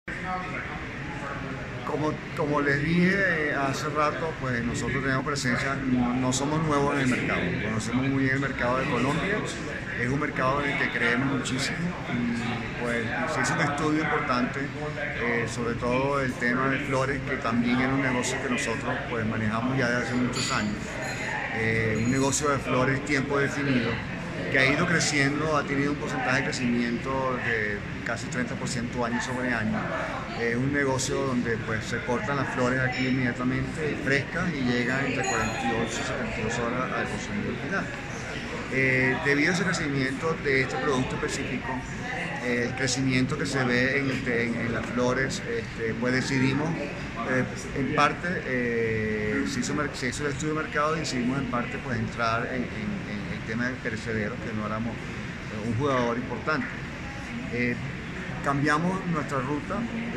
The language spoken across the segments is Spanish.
Como les dije hace rato, pues nosotros tenemos presencia, no somos nuevos en el mercado, conocemos muy bien el mercado de Colombia, es un mercado en el que creemos muchísimo y pues se hizo un estudio importante, sobre todo el tema de flores, que también era un negocio que nosotros pues manejamos ya desde hace muchos años, un negocio de flores tiempo definido, que ha ido creciendo, ha tenido un porcentaje de crecimiento de casi 30% año sobre año. Es un negocio donde pues, se cortan las flores aquí inmediatamente, frescas, y llegan entre 48 y 72 horas al consumidor final. Debido a ese crecimiento de este producto específico, el crecimiento que se ve en las flores, pues decidimos, en parte, se hizo el estudio de mercado y decidimos en parte pues, entrar en el tema de perecederos, que no éramos un jugador importante. Cambiamos nuestra ruta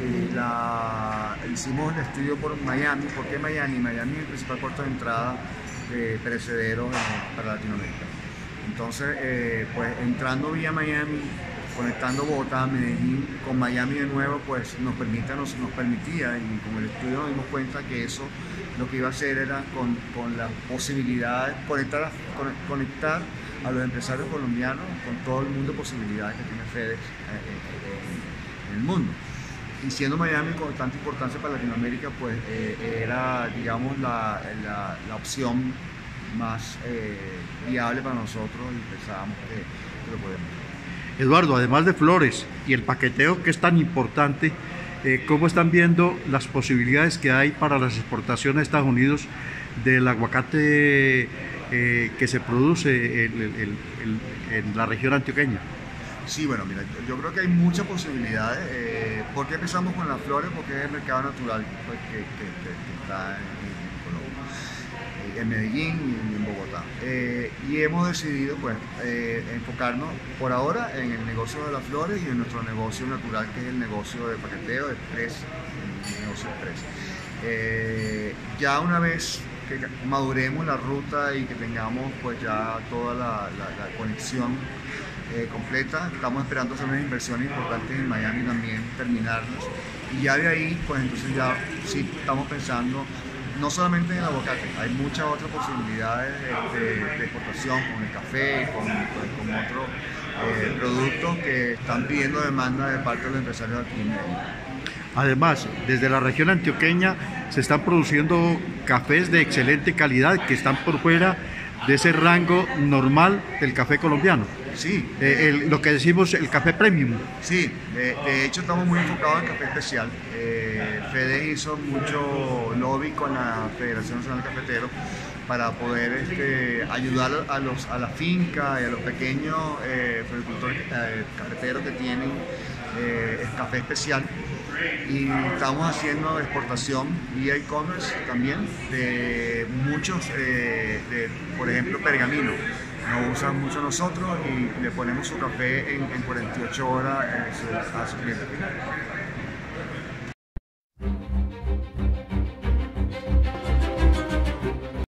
y hicimos el estudio por Miami. ¿Por qué Miami? Miami es el principal puerto de entrada de perecederos para Latinoamérica. Entonces, pues entrando vía Miami, conectando Bogotá, Medellín con Miami de nuevo, pues nos permitía, y con el estudio nos dimos cuenta que eso lo que iba a hacer era con la posibilidad de conectar a los empresarios colombianos con todo el mundo de posibilidades que tiene FedEx en el mundo. Y siendo Miami con tanta importancia para Latinoamérica, pues era, digamos, la opción más viable para nosotros, y pensábamos que lo podemos. Eduardo, además de flores y el paqueteo que es tan importante, ¿cómo están viendo las posibilidades que hay para las exportaciones a Estados Unidos del aguacate que se produce en la región antioqueña? Sí, bueno, mira, yo creo que hay muchas posibilidades. ¿Por qué empezamos con las flores? Porque es el mercado natural pues, que está en Colombia, en Medellín y en Bogotá. Y hemos decidido pues, enfocarnos por ahora en el negocio de las flores y en nuestro negocio natural, que es el negocio de paqueteo, de express, el negocio express. Ya una vez que maduremos la ruta y que tengamos pues, ya toda la conexión completa, estamos esperando hacer unas inversiones importantes en Miami también, terminarlas, y ya de ahí pues entonces ya sí estamos pensando no solamente en el aguacate, hay muchas otras posibilidades de exportación con el café, con otros productos que están pidiendo demanda de parte de los empresarios aquí en Medellín. Además, desde la región antioqueña se están produciendo cafés de excelente calidad que están por fuera de ese rango normal del café colombiano. Sí. Lo que decimos el café premium. Sí, de hecho estamos muy enfocados en café especial. FedEx hizo mucho lobby con la Federación Nacional de Cafeteros para poder ayudar a la finca y a los pequeños productores cafeteros que tienen café especial. Y estamos haciendo exportación vía e-commerce también de muchos, por ejemplo, Pergamino. Nos usan mucho nosotros y le ponemos su café en 48 horas a su cliente final.